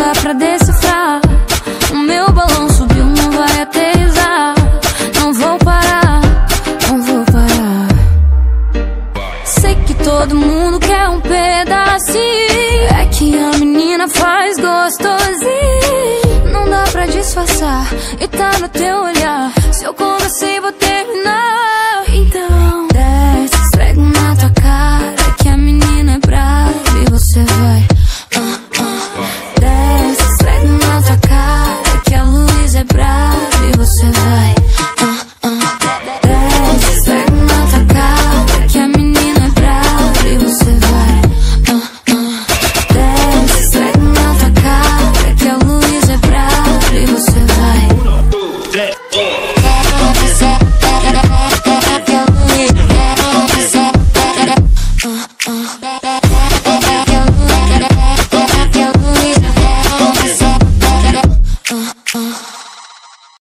dá pra decifrar. O meu balão subiu, não vai aterrissar. Não vou parar, não vou parar. Sei que todo mundo quer um pedacinho. É que a menina faz gostosinho. Não dá pra disfarçar e tá no teu olhar. Se eu comecei, vou terminar. Então desce, esfrega na tua cara que a menina é brava e você vai. Desce, esfrega na tua cara que a Luísa é brava e você vai. Desce, esfrega na tua cara que a menina é brava e você vai. Desce, esfrega na tua cara que a Luísa é brava e você vai.